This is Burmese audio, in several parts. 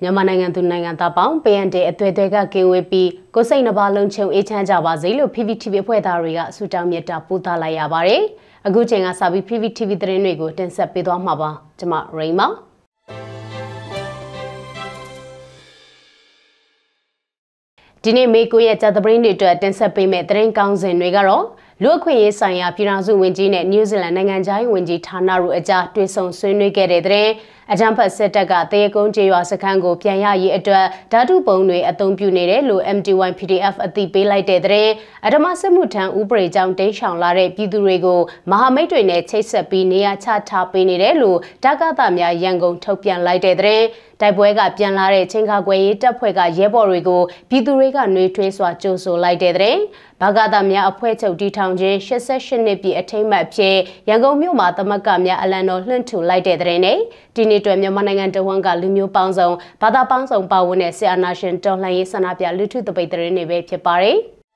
မြန်မာနိုင်ငံသူနိုင်ငံသားပေါင်း PND အသွေးသွဲကကင်းဝေးပြီးကိုယ်စိတ်နှပါလုံးချုံအေးချမ်းကြပါစေလို့ PPTV အဖွဲ့သားတွေကဆုတောင်းမေတ္တာပို့သလိုက်ရပါတယ်။အခုချိန်ကစပြီး PPTV သတင်းတွေကိုတင်ဆက်ပေးသွားမှာပါ။ကျွန်မရိမဒီနေ့မေ9ရက်ကြာသပတေးနေ့အတွက်တင်ဆက်ပေးမယ့်သတင်းကောင်းစဉ်တွေကတော့လူအခွင့်အရေးဆိုင်ရာပြည်ထောင်စုဝန်ကြီးနဲ့နယူးဇီလန်နိုင်ငံသားဝန်ကြီးဌာနတို့အကြားတွေ့ဆုံဆွေးနွေးခဲ့တဲ့တဲ့အကြမ်းဖက်စစ်တပ်ကတရေကုန်းကျေးရွာစခန်းကိုပြန်ရရေးအတွက်ဓာတုပုံတွေအသုံးပြုနေတယ်လို့ MTY PDF အသိပေးလိုက်တဲ့တဲ့အဓမ္မစစ်မှုထမ်းဥပဒေကြောင့်တိမ်းရှောင်လာတဲ့ပြည်သူတွေကိုမဟာမိတ်တွေနဲ့ချိတ်ဆက်ပြီးနေရာချထားပေးနေတယ်လို့တက္ကသများရန်ကုန်ထုတ်ပြန်လိုက်တဲ့တဲ့တိုက်ပွဲကပြန်လာတဲ့ချင်းခါကွယ်ရေးတပ်ဖွဲ့ကရဲဘော်တွေကိုပြည်သူတွေကနှွေးထွေးစွာကြိုဆိုလိုက်တဲ့တဲ့ဘာဂသများအဖွဲ့ချုပ်တီထောင်ခြင်း88နှစ်ပြည့်အထိမ်းအမှတ်ဖြစ်ရန်ကုန်မြို့မှာသမဂများအလံတော်လွှင့်ထူလိုက်တဲ့တဲ့နဲ့ဒီနေ့တွင်မြန်မာနိုင်ငံတဝန်းကလူမျိုးပေါင်းစုံဘာသာပေါင်းစုံပါဝင်တဲ့ဆီအာနာရှင်တော်လှန်ရေးဆန္ဒပြလူထုတပိတ်တဲ့နေပဲဖြစ်ပါတယ်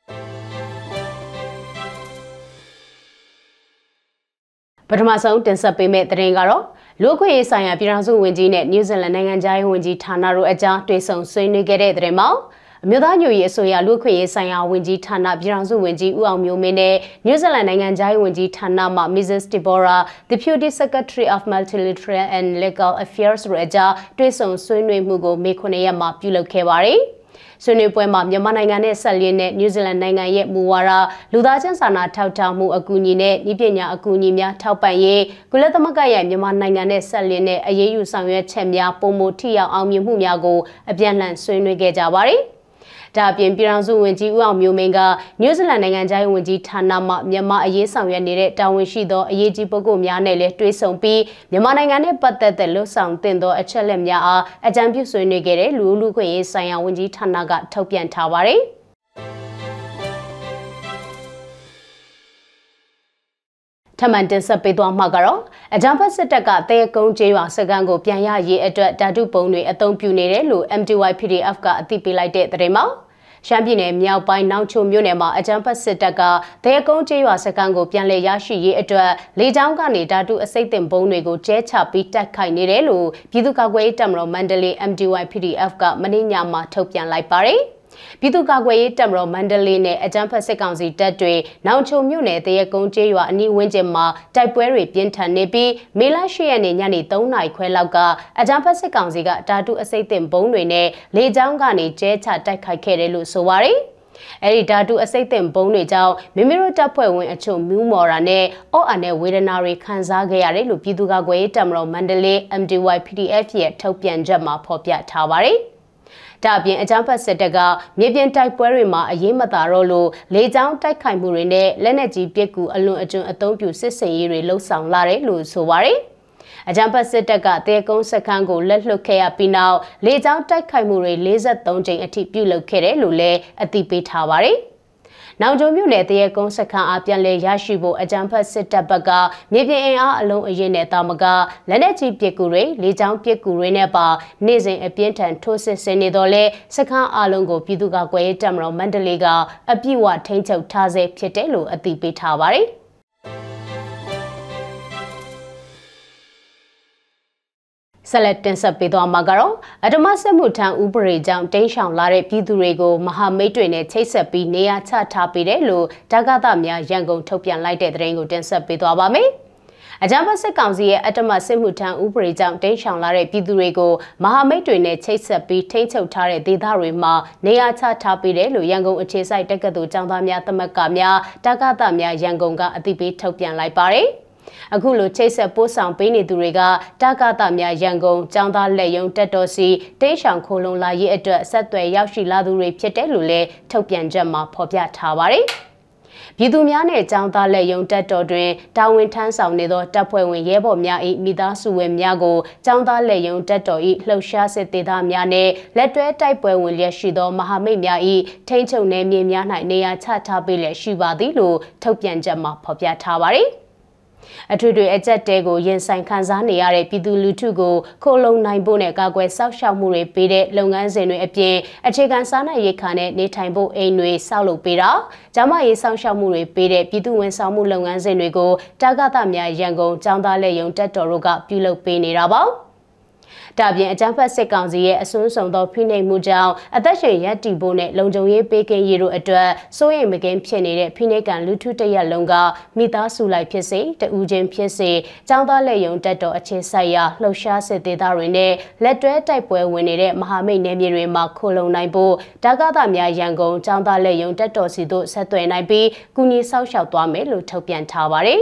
ပထမဆုံးတင်ဆက်ပေးမယ့်သတင်းကတော့လူ့အခွင့်အရေးဆိုင်ရာပြည်ထောင်စုဝန်ကြီးနဲ့နယူးဇီလန်နိုင်ငံသားဝန်ကြီးဌာနတို့အကြားတွေ့ဆုံဆွေးနွေးခဲ့တဲ့သတင်းမှာအမျိုးသားညွရေးအစိုးရလူ့အခွင့်အရေးဆိုင်ရာဝန်ကြီးဌာနပြည်ထောင်စုဝန်ကြီးဦးအောင်မျိုးမင်းနဲ့နယူးဇီလန်နိုင်ငံသားဝန်ကြီးဌာနမှ Mrs. Deborah Deputy Secretary of Multilateral and Legal Affairs တို့အကြားတွေ့ဆုံဆွေးနွေးမှုကိုမေ9ရက်မှာပြုလုပ်ခဲ့ပါတယ်ဆွေးနွေးပွဲမှာမြန်မာနိုင်ငံနဲ့ဆက်လျင်းတဲ့နယူးဇီလန်နိုင်ငံရဲ့မူဝါဒလူသားချင်းစာနာထောက်ထားမှုအကူအညီနဲ့ဤပညာအကူအညီများထောက်ပံ့ရေးကုလသမဂ္ဂရဲ့မြန်မာနိုင်ငံနဲ့ဆက်လျင်းတဲ့အရေးယူဆောင်ရွက်ချက်များပုံမထိရောက်အောင်မြင်မှုများကိုအပြန်အလှန်ဆွေးနွေးခဲ့ကြပါတယ်ဒါအပြင်ပြည်ထောင်စုဝန်ကြီးဦးအောင်မျိုးမင်းကနယူးဇီလန်နိုင်ငံသားဝန်ကြီးဌာနမှမြန်မာအရေးဆောင်ရွက်နေတဲ့တာဝန်ရှိသောအရေးကြီးပုဂ္ဂိုလ်များနဲ့လည်းတွေ့ဆုံပြီးမြန်မာနိုင်ငံနဲ့ပတ်သက်တဲ့လှုပ်ဆောင်တင်သောအချက်လက်များအားအကြံပြုဆွေးနွေးခဲ့တဲ့လူ့ခွင့်ရေးဆိုင်ရာဝန်ကြီးဌာနကထုတ်ပြန်ထားပါတယ်ထမန်တင်ဆက်ပေးသွားမှာကတော့အကြမ်းဖက်စစ်တပ်ကတရေကုန်းကျေးရွာစခန်းကိုပြန်ရရေးအတွက်ဓာတုပုံတွေအသုံးပြုနေတယ်လို့ MTY PDF ကအသိပေးလိုက်တဲ့သတင်းမှာရှမ်းပြည်နယ်မြောက်ပိုင်းနောင်ချိုမြို့နယ်မှာအကြမ်းဖက်စစ်တပ်ကတရေကုန်းကျေးရွာစခန်းကိုပြန်လည်ရရှိရေးအတွက်လေကြောင်းကနေဓာတုအစိတ်တင်ပုံတွေကိုကျဲချပြီးတိုက်ခိုက်နေတယ်လို့ပြည်သူ့ကာကွယ်ရေးတပ်မတော်မန္တလေး MTY PDF ကမနေ့ညမှာထုတ်ပြန်လိုက်ပါတယ်ပြည်သူ့ကာကွယ်ရေးတပ်မတော်မန္တလေးနဲ့အကြမ်းဖက်စစ်ကောင်စီတပ်တွေနောင်ချိုမြို့နယ်တရေကုန်းကျေးရွာအနီးဝန်းကျင်မှာတိုက်ပွဲတွေပြင်းထန်နေပြီးမေလ10ရက်နေ့ညနေ3နာရီခွဲလောက်ကအကြမ်းဖက်စစ်ကောင်စီကဓာတုအစိတ်တင်ဘုံတွေနဲ့လေကြောင်းကနေကျဲချတိုက်ခိုက်ခဲ့တယ်လို့ဆိုပါတယ်အဲဒီဓာတုအစိတ်တင်ဘုံတွေကြောင့်မိမိတို့တပ်ဖွဲ့ဝင်အချို့မြူးမော်တာနဲ့အော့အန်နဲ့ဝေဒနာတွေခံစားခဲ့ရတယ်လို့ပြည်သူ့ကာကွယ်ရေးတပ်မတော်မန္တလေး MTY PDF ရဲ့ထုတ်ပြန်ချက်မှာဖော်ပြထားပါတယ်ဒါအပြင်အကြမ်းဖက်စစ်တပ်ကမြေပြင်တိုက်ပွဲတွေမှာအရေးမသာတော့လို့လေကြောင်းတိုက်ခိုက်မှုတွေနဲ့လက်နက်ကြီးပစ်ကူအလွန်အကျွံအသုံးပြုစစ်စင်ရေးတွေလှုပ်ဆောင်လာတယ်လို့ဆိုပါတယ်အကြမ်းဖက်စစ်တပ်ကတေကုန်းစခန်းကိုလက်လွတ်ခဲ့ရပြီးနောက်လေကြောင်းတိုက်ခိုက်မှုတွေ43ကြိမ်အထိပြုလုပ်ခဲ့တယ်လို့လည်းအသိပေးထားပါတယ်နောင်ကျုံမြို့နယ်တရေကုန်းစခန်းအားပြန်လည်ရရှိဖို့အကြမ်းဖက်စစ်တပ်ဘက်ကမြေပြင်အင်အားအလုံးအရင်နဲ့တာမကလက်နက်ကြီးပစ်ကူတွေလေကြောင်းပစ်ကူတွေနဲ့ပါနေ့စဉ်အပြင်းထန်ထိုးစစ်ဆင်နေတော့လဲစခန်းအလုံးကိုပြည်သူ့ကာကွယ်ရေးတပ်မတော်မန္တလေးကအပြည့်အဝထိန်းချုပ်ထားဆဲဖြစ်တယ်လို့အသိပေးထားပါတယ်ဆက်လက်တင်ဆက်ပေးသွားမှာကတော့အဓမ္မစစ်မှုထမ်းဥပဒေကြောင့်တိမ်းရှောင်လာတဲ့ပြည်သူတွေကိုမဟာမိတ်တွေနဲ့ချိတ်ဆက်ပြီးနေရာချထားပေးတယ်လို့တက္ကသများရန်ကုန်ထုတ်ပြန်လိုက်တဲ့သတင်းကိုတင်ဆက်ပေးသွားပါမယ်။အကြမ်းဖက်စစ်ကောင်စီရဲ့အဓမ္မစစ်မှုထမ်းဥပဒေကြောင့်တိမ်းရှောင်လာတဲ့ပြည်သူတွေကိုမဟာမိတ်တွေနဲ့ချိတ်ဆက်ပြီးထိန်းချုပ်ထားတဲ့ဒေသတွေမှာနေရာချထားပေးတယ်လို့ရန်ကုန်အခြေစိုက်တက္ကသိုလ်ကျောင်းသားများသမဂ္ဂများတက္ကသများရန်ကုန်ကအသိပေးထုတ်ပြန်လိုက်ပါတယ်။အခုလိုချိတ်ဆက်ပို့ဆောင်ပေးနေသူတွေကတက္ကသများရန်ကုန်ကျောင်းသားလက်ယုံတက်တော်စီတိန့်ဆောင်ခိုလုံလာရေးအတွက်ဆက်သွယ်ရောက်ရှိလာသူတွေဖြစ်တယ်လို့လည်းထုတ်ပြန်ချက်မှာဖော်ပြထားပါတယ်။ပြည်သူများနဲ့ကျောင်းသားလက်ယုံတက်တော်တွင်တာဝန်ထမ်းဆောင်နေသောတပ်ဖွဲ့ဝင်ရဲဘော်များ၏မိသားစုဝင်များကိုကျောင်းသားလက်ယုံတက်တော်၏လှုပ်ရှားစစ်သေးသားများနဲ့လက်တွဲတိုက်ပွဲဝင်လျက်ရှိသောမဟာမိတ်များ၏ထိန်းချုပ်နယ်မြေများ၌နေရာချထားပေးလျက်ရှိပါသည်လို့ထုတ်ပြန်ချက်မှာဖော်ပြထားပါတယ်။အထွေထွေအကြက်တဲကိုရင်ဆိုင်ခံစားနေရတဲ့ပြည်သူလူထုကိုခိုလုံနိုင်ဖို့နဲ့ကာကွယ်စောင့်ရှောက်မှုတွေပေးတဲ့လုပ်ငန်းစဉ်တွေအပြင်အခြေခံစားနပ်ရိက္ခာနဲ့နေထိုင်ဖို့အိမ်တွေဆောက်လုပ်ပေးတာကျန်းမာရေးစောင့်ရှောက်မှုတွေပေးတဲ့ပြည်သူဝန်ဆောင်မှုလုပ်ငန်းစဉ်တွေကိုတက္ကသများရန်ကုန်ကျောင်းသားလက်ယုံတက်တော်တို့ကပြုလုပ်ပေးနေတာပါဒါပြင်အကြမ်းဖက်စစ်ကောင်စီရဲ့အစွန်းဆုံးသောဖိနှိပ်မှုကြောင့်အသက်ရှင်ရပ်တည်ဖို့နဲ့လုံခြုံရေးပေးကင်းရေးတို့အတွက်စိုးရိမ်မကင်းဖြစ်နေတဲ့ဖိနှိပ်ကန်လူထုတရက်လုံးကမိသားစုလိုက်ဖြစ်စေတဦးချင်းဖြစ်စေကျောင်းသားလက်ယုံတက်တော်အခြေဆိုင်ရာလှုပ်ရှားစစ်သေးသားတွေနဲ့လက်တွဲတိုက်ပွဲဝင်နေတဲ့မဟာမိတ်နယ်မြေတွေမှာခိုလုံနိုင်ဖို့ဒါကသများရန်ကုန်ကျောင်းသားလက်ယုံတက်တော်စီတို့ဆက်သွယ်နိုင်ပြီးကူညီဆောက်ရှောက်သွားမယ်လို့ထုတ်ပြန်ထားပါတယ်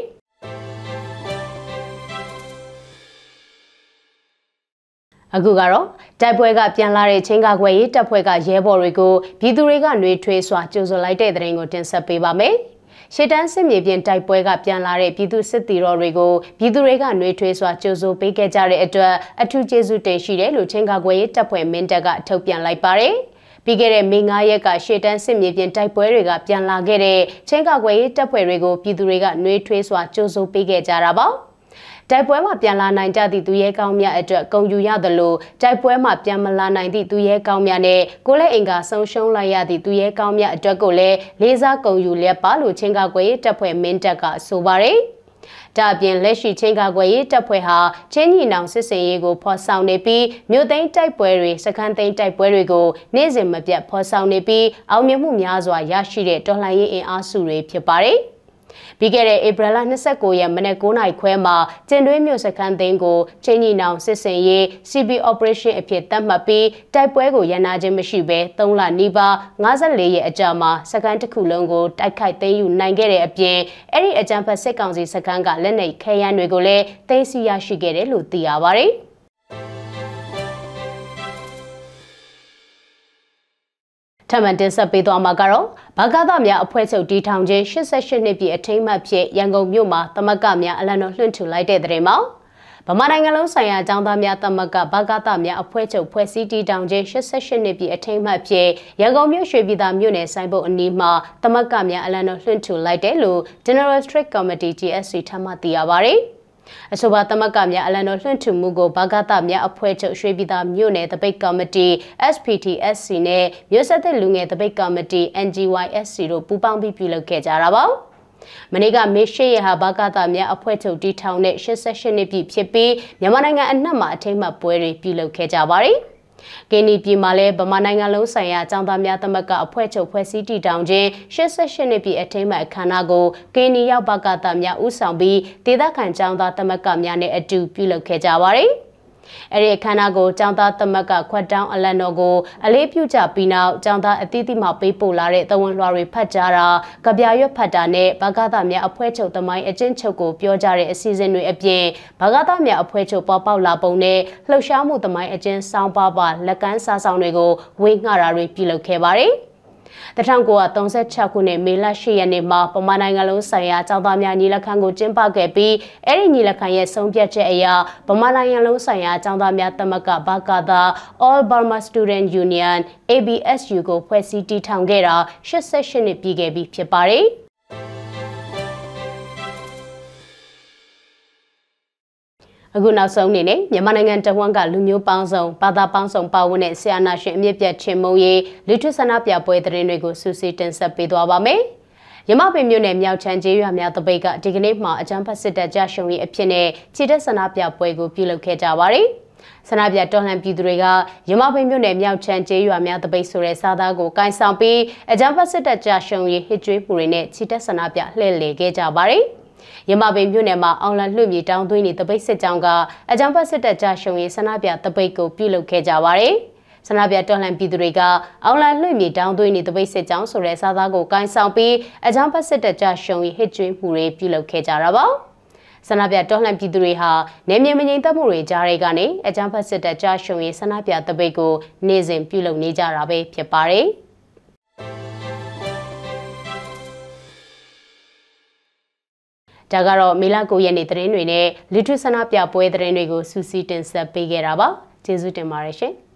အခုကတော့တိုက်ပွဲကပြန်လာတဲ့ချင်းကာကွယ်ရေးတပ်ဖွဲ့ကရဲဘော်တွေကိုပြည်သူတွေကနှွေးထွေးစွာကြိုဆိုလိုက်တဲ့သတင်းကိုတင်ဆက်ပေးပါမယ်။ရှေ့တန်းစစ်မြေပြင်တိုက်ပွဲကပြန်လာတဲ့ပြည်သူစစ်တီတော်တွေကိုပြည်သူတွေကနှွေးထွေးစွာကြိုဆိုပေးခဲ့ကြတဲ့အတွက်အထူးကျေးဇူးတင်ရှိတယ်လို့ချင်းကာကွယ်ရေးတပ်ဖွဲ့မင်းတပ်ကထုတ်ပြန်လိုက်ပါတယ်။ပြီးခဲ့တဲ့မေ9ရက်ကရှေ့တန်းစစ်မြေပြင်တိုက်ပွဲတွေကပြန်လာခဲ့တဲ့ချင်းကာကွယ်ရေးတပ်ဖွဲ့တွေကိုပြည်သူတွေကနှွေးထွေးစွာကြိုဆိုပေးခဲ့ကြတာပါ။တိုက်ပွဲမှာပြန်လာနိုင်ကြသည့်သူရဲကောင်းများအတွက်ဂုဏ်ယူရသလိုတိုက်ပွဲမှာပြန်မလာနိုင်သည့်သူရဲကောင်းများနဲ့ကိုလက်အင်္ဂါဆုံးရှုံးလိုက်ရသည့်သူရဲကောင်းများအတွက်ကိုလည်းလေးစားဂုဏ်ယူလျက်ပါလို့ချင်းကာကွယ်ရေးတပ်ဖွဲ့မင်းတပ်ကဆိုပါတယ်။ဒါအပြင်လက်ရှိချင်းကာကွယ်ရေးတပ်ဖွဲ့ဟာချင်းညီနောင်စစ်စင်ရေးကိုဖော်ဆောင်နေပြီးမြို့သိမ်းတိုက်ပွဲတွေစခန်းသိမ်းတိုက်ပွဲတွေကိုနေ့စဉ်မပြတ်ဖော်ဆောင်နေပြီးအောင်မြင်မှုများစွာရရှိတဲ့တော်လှန်ရေးအင်အားစုတွေဖြစ်ပါတယ်။ပြီးခဲ့တဲ့ဧပြီလ29ရက်မနက်9:00နာရီခွဲမှာကျင်တွင်းမြို့စခန်းသိမ်းကိုချင်းညီနောင်စစ်စင်ရေး CB Operation အဖြစ်သတ်မှတ်ပြီးတိုက်ပွဲကိုရန်နာခြင်းမရှိဘဲ3လနီးပါး54ရက်အကြာမှာစခန်းတစ်ခုလုံးကိုတိုက်ခိုက်သိမ်းယူနိုင်ခဲ့တဲ့အပြင်အဲ့ဒီအကြမ်းဖက်စစ်ကောင်စီစခန်းကလက်နက်ခဲယမ်းတွေကိုလည်းသိမ်းဆည်းရရှိခဲ့တယ်လို့သိရပါတယ်။ထပ်မံတင်ဆက်ပေးသွားမှာကတော့ဘာကသများအဖွဲ့ချုပ်တီထောင်ခြင်း88နှစ်ပြည့်အထိမ်းအမှတ်ဖြစ်ရန်ကုန်မြို့မှာသမဂ္ဂများအလံတော်လွှင့်ထူလိုက်တဲ့တဲ့မှာဗမာနိုင်ငံလုံးဆိုင်ရာကျောင်းသားများသမဂ္ဂဘာကသများအဖွဲ့ချုပ်ဖွဲ့စည်းတီထောင်ခြင်း88နှစ်ပြည့်အထိမ်းအမှတ်ဖြစ်ရန်ကုန်မြို့ရွှေပြည်သာမြို့နယ်ဆိုင်ဘုတ်အနီးမှာသမဂ္ဂများအလံတော်လွှင့်ထူလိုက်တယ်လို့ General Strict Committee GSC ထပ်မံသိရပါတယ်အဆိုပါသမဂ္ဂများအလံတော်လွှင့်ထူမှုကိုဘာကသများအဖွဲ့ချုပ်ရွှေပြည်သာမြို့နယ်တပိတ်ကော်မတီ SPTSC နဲ့မြို့ဆက်တဲ့လူငယ်တပိတ်ကော်မတီ NGYSC တို့ပူးပေါင်းပြီးပြုလုပ်ခဲ့ကြတာပါမနေ့ကမေရှေရဟာဘာကသများအဖွဲ့ချုပ်တီထောင်တဲ့88နှစ်ပြည့်ဖြစ်ပြီးမြန်မာနိုင်ငံအနှံ့မှာအထိမ်းအမှတ်ပွဲတွေပြုလုပ်ခဲ့ကြပါတယ်ကင်းနီပြည်မှာလည်းဗမာနိုင်ငံလုံးဆိုင်ရာကျောင်းသားများသမဂ္ဂအဖွဲ့ချုပ်ဖွဲ့စည်းတည်ထောင်ခြင်း88နှစ်ပြည့်အထိမ်းအမှတ်အခမ်းအနားကိုကင်းနီရောက်ဘာကသများဦးဆောင်ပြီးဒေသခံကျောင်းသားသမဂ္ဂများနဲ့အတူပြုလုပ်ခဲ့ကြပါတယ်။အဲ့ဒီအခမ်းအနားကိုကျောင်းသားသမဂ္ဂခွတ်တောင်းအလံတော်ကိုအလေးပြုကြပြီးနောက်ကျောင်းသားအသီးသီးမှပေးပို့လာတဲ့သဝန်လွှာတွေဖတ်ကြားတာကြပြရွတ်ဖတ်တာနဲ့ဘာကသများအဖွဲ့ချုပ်သမိုင်းအကျဉ်းချုပ်ကိုပြောကြတဲ့အစီအစဉ်တွေအပြင်ဘာကသများအဖွဲ့ချုပ်ပေါ်ပေါက်လာပုံနဲ့လှုပ်ရှားမှုသမိုင်းအကျဉ်းဆောင်ပါလက်ကမ်းစာဆောင်တွေကိုဝေငှတာတွေပြုလုပ်ခဲ့ပါတယ်1936ခုနှစ်မေလ10ရက်နေ့မှာပမာနိုင်ငံလုံးဆိုင်ရာကျောင်းသားများညီလက်ခံကိုကျင်းပခဲ့ပြီးအဲ့ဒီညီလက်ခံရဲ့ဆုံးဖြတ်ချက်အရပမာနိုင်ငံလုံးဆိုင်ရာကျောင်းသားများသမဂ္ဂဘာကသ All Burma Student Union ABSU ကိုဖွဲ့စည်းတည်ထောင်ခဲ့တာ88နှစ်ပြည့်ခဲ့ပြီဖြစ်ပါတယ်အခုနောက်ဆုံးအနေနဲ့မြန်မာနိုင်ငံတဝန်းကလူမျိုးပေါင်းစုံဘာသာပေါင်းစုံပါဝင်တဲ့ဆရာနာရှင်အမြင့်ပြတ်ချင်းမုံရေးလူထုဆန္ဒပြပွဲသတင်းတွေကိုစူးစီးတင်ဆက်ပေးသွားပါမယ်။ရမပင်မြို့နယ်မြောက်ချမ်းကျေးရွာများတပိတ်ကဒီကနေ့မှအကြမ်းဖက်စစ်တပ်ကြရှုံရေးအဖြစ်နဲ့ခြေတက်ဆန္ဒပြပွဲကိုပြုလုပ်ခဲ့ကြပါတယ်။ဆန္ဒပြတော်လှန်ပြည်သူတွေကရမပင်မြို့နယ်မြောက်ချမ်းကျေးရွာများတပိတ်ဆိုတဲ့စာသားကိုကိုင်ဆောင်ပြီးအကြမ်းဖက်စစ်တပ်ကြရှုံရေးဟစ်ကြွေးမှုတွေနဲ့ခြေတက်ဆန္ဒပြလှည့်လည်ခဲ့ကြပါတယ်။ရမပင်မြို့နယ်မှာအောင်လံလွှတ်မြေတောင်းသွင်းနေတပိတ်စစ်ကြောင်းကအကြမ်းဖက်စစ်တပ်ကြရှုံရေးဆန္ဒပြတပိတ်ကိုပြုလုပ်ခဲ့ကြပါတယ်။ဆန္ဒပြတော်လှန်ပြည်သူတွေကအောင်လံလွှတ်မြေတောင်းသွင်းနေတပိတ်စစ်ကြောင်းဆိုတဲ့စာသားကိုကိုင်ဆောင်ပြီးအကြမ်းဖက်စစ်တပ်ကြရှုံရေးဟစ်ကြွေးမှုတွေပြုလုပ်ခဲ့ကြတာပါ။ဆန္ဒပြတော်လှန်ပြည်သူတွေဟာနေမြေမငြိမ်သက်မှုတွေကြားတွေကနေအကြမ်းဖက်စစ်တပ်ကြရှုံရေးဆန္ဒပြတပိတ်ကိုနေ့စဉ်ပြုလုပ်နေကြတာပဲဖြစ်ပါတယ်။ဒါကတော့မေလ9ရက်နေ့သတင်းတွေနဲ့လူထုဆန္ဒပြပွဲသတင်းတွေကိုစူးစီးတင်ဆက်ပေးခဲ့တာပါကျေးဇူးတင်ပါတယ်ရှင်